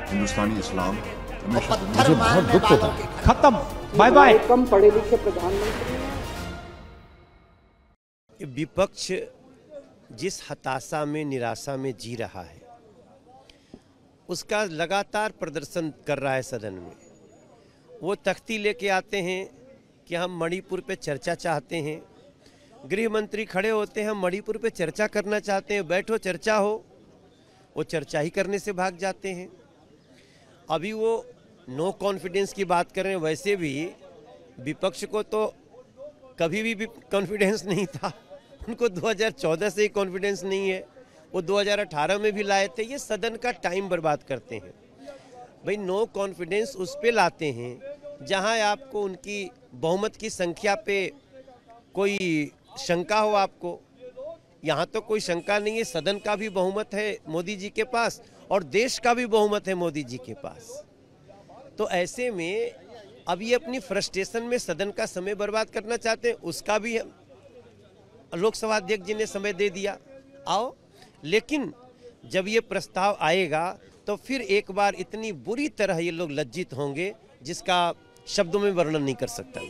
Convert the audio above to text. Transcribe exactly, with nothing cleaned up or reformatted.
हिंदुस्तानी इस्लाम हमेशा मुझे बहुत दुख होता है। खत्म, बाय बाय। कम पढ़े लिखे प्रधानमंत्री। विपक्ष जिस हताशा में, निराशा में जी रहा है, उसका लगातार प्रदर्शन कर रहा है सदन में। वो तख्ती लेके आते हैं कि हम मणिपुर पे चर्चा चाहते हैं, गृह मंत्री खड़े होते हैं हम मणिपुर पे चर्चा करना चाहते हैं, बैठो चर्चा हो, वो चर्चा ही करने से भाग जाते हैं। अभी वो नो कॉन्फिडेंस की बात कर रहे हैं, वैसे भी विपक्ष को तो कभी भी कॉन्फिडेंस नहीं था, उनको दो हज़ार चौदह से ही कॉन्फिडेंस नहीं है, वो दो हज़ार अठारह में भी लाए थे। ये सदन का टाइम बर्बाद करते हैं भाई। नो कॉन्फिडेंस उस पे लाते हैं जहां आपको उनकी बहुमत की संख्या पे कोई शंका हो। आपको यहाँ तो कोई शंका नहीं है, सदन का भी बहुमत है मोदी जी के पास और देश का भी बहुमत है मोदी जी के पास। तो ऐसे में अब ये अपनी फ्रस्ट्रेशन में सदन का समय बर्बाद करना चाहते हैं, उसका भी लोकसभा अध्यक्ष जी ने समय दे दिया, आओ। लेकिन जब ये प्रस्ताव आएगा तो फिर एक बार इतनी बुरी तरह ये लोग लज्जित होंगे जिसका शब्दों में वर्णन नहीं कर सकता।